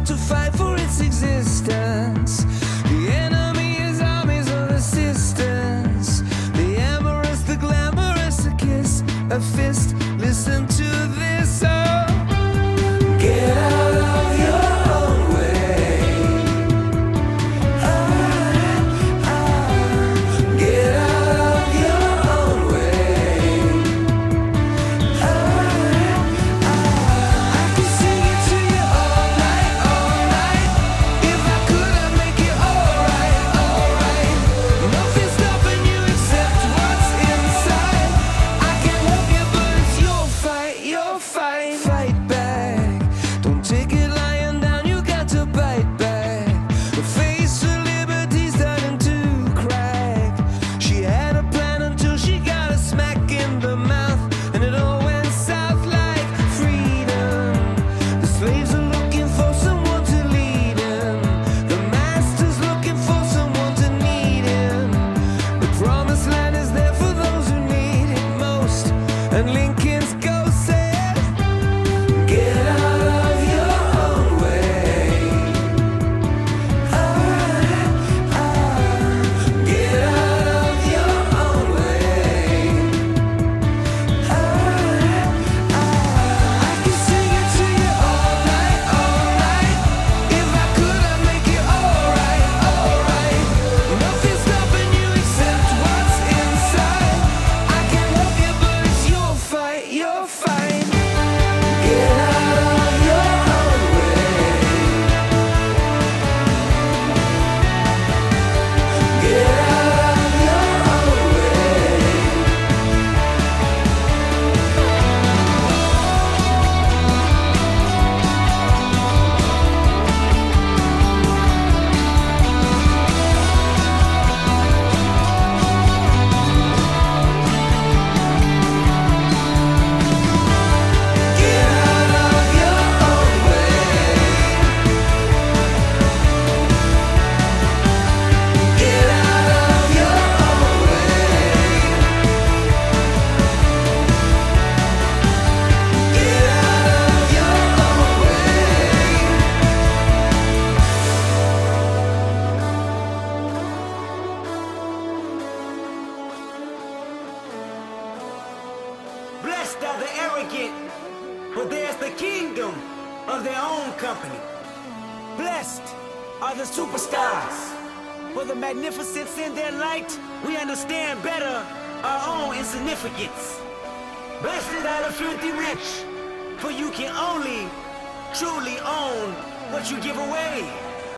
to fight for its existence. The enemy is armies of assistance. The amorous, the glamorous, a kiss, a fist. Listen to this song. Get out of your own way. Get out of your own way. I can sing it to you all night, all night. If I could, I'd make it alright, alright. Nothing's stopping you except what's inside. I can help you, but it's your fight, your fight. Fight back. Don't take it lying down, you got to bite back. The face of liberty's starting to crack. She had a plan until she got a smack in the mouth, and it all went south like freedom. The slaves are looking for someone to lead them. The master's looking for someone to need him. The promised land is there for those who need it most. And Lincoln's ghost said, get out of your own way. Get out of your own way. I can sing it to you all night, all night. If I could, I'd make it alright, alright. Nothing's stopping you except what's inside. I can help you, but it's your fight, your fight. Get out of your own way. Get out of your own way. Get out of your own way. Get out of your own way. Get out of your own way. Blessed are the arrogant, for theirs the kingdom of their own company. Blessed are the superstars, for the magnificence in their light, we understand better our own insignificance. Blessed are the filthy rich, for you can only truly own what you give away.